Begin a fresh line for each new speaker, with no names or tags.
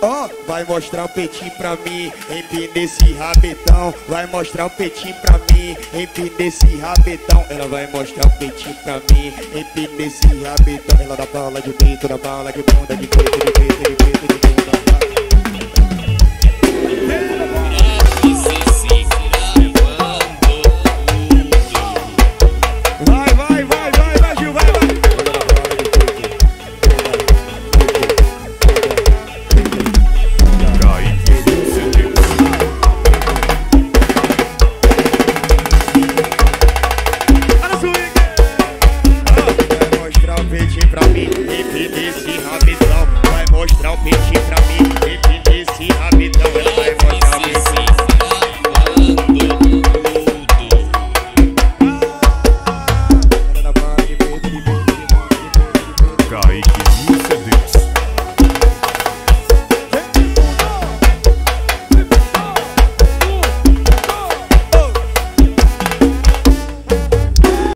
Ó, vai mostrar o peitinho pra mim, empina esse rabetão. Vai mostrar o peitinho pra mim, empina esse rabetão. Ela vai mostrar o peitinho pra mim, empina esse rabetão. Ela dá bala de peito, dá bala de bunda, de peito, de peito, de peito, de bunda. Vai, vai, vai, vai, vai, Gil, vai, vai. Vai mostrar o peitinho pra mim, empina esse rabetão. Vai mostrar o peitinho